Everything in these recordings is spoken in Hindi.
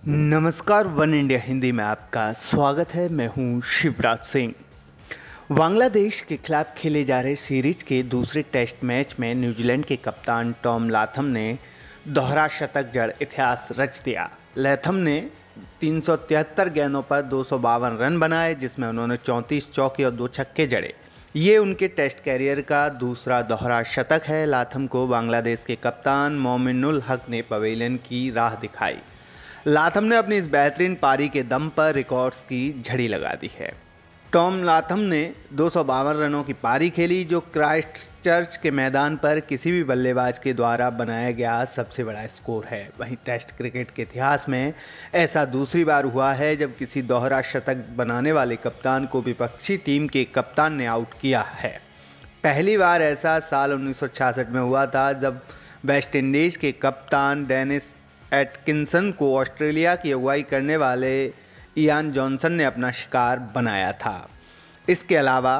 नमस्कार, वन इंडिया हिंदी में आपका स्वागत है। मैं हूं शिवराज सिंह। बांग्लादेश के खिलाफ खेले जा रहे सीरीज के दूसरे टेस्ट मैच में न्यूजीलैंड के कप्तान टॉम लाथम ने दोहरा शतक जड़ इतिहास रच दिया। लाथम ने 373 गेंदों पर 252 रन बनाए, जिसमें उन्होंने 34 चौके और 2 छक्के जड़े। ये उनके टेस्ट कैरियर का दूसरा दोहरा शतक है। लाथम को बांग्लादेश के कप्तान मोमिनुल हक ने पवेलियन की राह दिखाई। लाथम ने अपनी इस बेहतरीन पारी के दम पर रिकॉर्ड्स की झड़ी लगा दी है। टॉम लाथम ने 252 रनों की पारी खेली, जो क्राइस्टचर्च के मैदान पर किसी भी बल्लेबाज के द्वारा बनाया गया सबसे बड़ा स्कोर है। वहीं टेस्ट क्रिकेट के इतिहास में ऐसा दूसरी बार हुआ है जब किसी दोहरा शतक बनाने वाले कप्तान को विपक्षी टीम के कप्तान ने आउट किया है। पहली बार ऐसा साल 1966 में हुआ था, जब वेस्ट इंडीज़ के कप्तान डेनिस एटकिंसन को ऑस्ट्रेलिया की अगुवाई करने वाले इयान जॉनसन ने अपना शिकार बनाया था। इसके अलावा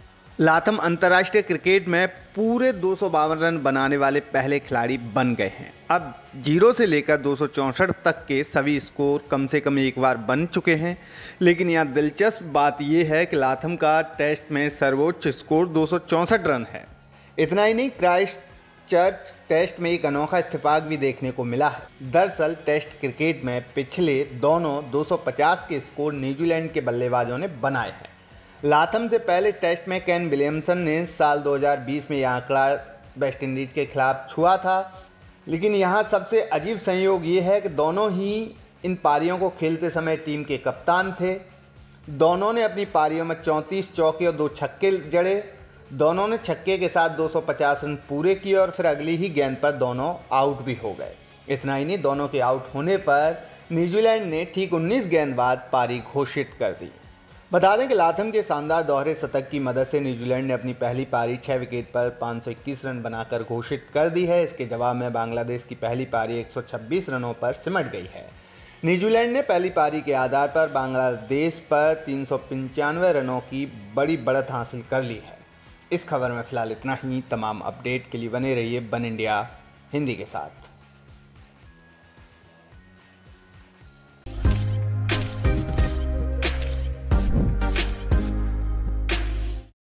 लाथम अंतर्राष्ट्रीय क्रिकेट में पूरे 252 रन बनाने वाले पहले खिलाड़ी बन गए हैं। अब 0 से लेकर 264 तक के सभी स्कोर कम से कम एक बार बन चुके हैं। लेकिन यहाँ दिलचस्प बात यह है कि लाथम का टेस्ट में सर्वोच्च स्कोर 264 रन है। इतना ही नहीं, क्राइस्टचर्च टेस्ट में एक अनोखा इत्तेफाक भी देखने को मिला है। दरअसल टेस्ट क्रिकेट में पिछले दोनों 250 के स्कोर न्यूजीलैंड के बल्लेबाजों ने बनाए हैं। लाथम से पहले टेस्ट में केन विलियमसन ने साल 2020 में यह आंकड़ा वेस्ट इंडीज के खिलाफ छुआ था। लेकिन यहाँ सबसे अजीब संयोग ये है कि दोनों ही इन पारियों को खेलते समय टीम के कप्तान थे। दोनों ने अपनी पारियों में 34 चौके और 2 छक्के जड़े। दोनों ने छक्के के साथ 250 रन पूरे किए और फिर अगली ही गेंद पर दोनों आउट भी हो गए। इतना ही नहीं, दोनों के आउट होने पर न्यूजीलैंड ने ठीक 19 गेंद बाद पारी घोषित कर दी। बता दें कि लाथम के शानदार दोहरे शतक की मदद से न्यूजीलैंड ने अपनी पहली पारी 6 विकेट पर 521 रन बनाकर घोषित कर दी है। इसके जवाब में बांग्लादेश की पहली पारी 126 रनों पर सिमट गई है। न्यूजीलैंड ने पहली पारी के आधार पर बांग्लादेश पर 395 रनों की बड़ी बढ़त हासिल कर ली है। इस खबर में फिलहाल इतना ही। तमाम अपडेट के लिए बने रहिए वन इंडिया हिंदी के साथ।